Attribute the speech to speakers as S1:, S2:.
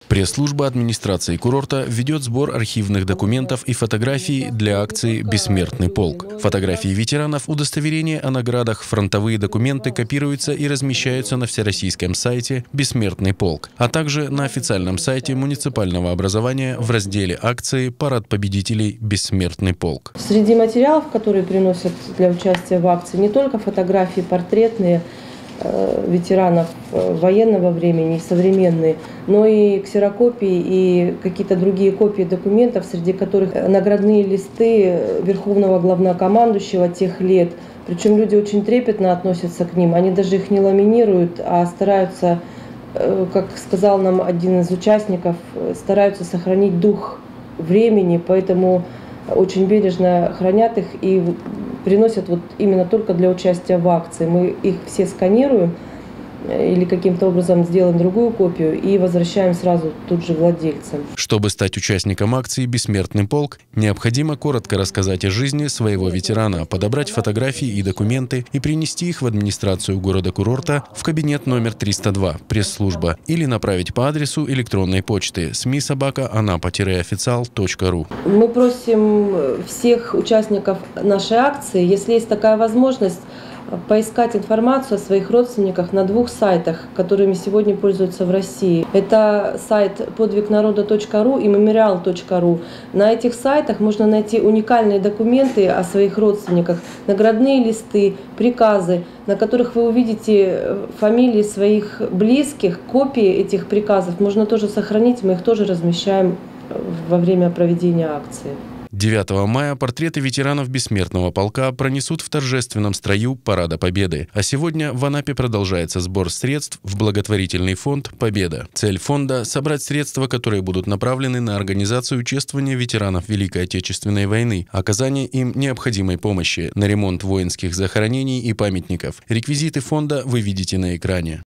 S1: Пресс-служба администрации курорта ведет сбор архивных документов и фотографий для акции «Бессмертный полк». Фотографии ветеранов, удостоверения о наградах, фронтовые документы копируются и размещаются на всероссийском сайте «Бессмертный полк», а также на официальном сайте муниципального образования в разделе акции «Парад победителей. Бессмертный полк».
S2: Среди материалов, которые приносят для участия в акции, не только фотографии портретные ветеранов военного времени и современные, но и ксерокопии и какие-то другие копии документов, среди которых наградные листы верховного главнокомандующего тех лет. Причем люди очень трепетно относятся к ним, они даже их не ламинируют, а стараются, как сказал нам один из участников, стараются сохранить дух времени, поэтому очень бережно хранят их и приносят вот именно только для участия в акции. Мы их все сканируем или каким-то образом сделаем другую копию и возвращаем сразу тут же владельцам.
S1: Чтобы стать участником акции «Бессмертный полк», необходимо коротко рассказать о жизни своего ветерана, подобрать фотографии и документы и принести их в администрацию города-курорта в кабинет номер 302, пресс-служба, или направить по адресу электронной почты smi@anapa-oficial.ru.
S2: Мы просим всех участников нашей акции, если есть такая возможность, поискать информацию о своих родственниках на двух сайтах, которыми сегодня пользуются в России. Это сайт подвигнарода.ру и мемориал.ру. На этих сайтах можно найти уникальные документы о своих родственниках, наградные листы, приказы, на которых вы увидите фамилии своих близких, копии этих приказов можно тоже сохранить, мы их тоже размещаем во время проведения акции.
S1: 9 мая портреты ветеранов Бессмертного полка пронесут в торжественном строю Парада Победы. А сегодня в Анапе продолжается сбор средств в благотворительный фонд «Победа». Цель фонда – собрать средства, которые будут направлены на организацию чествования ветеранов Великой Отечественной войны, оказание им необходимой помощи, на ремонт воинских захоронений и памятников. Реквизиты фонда вы видите на экране.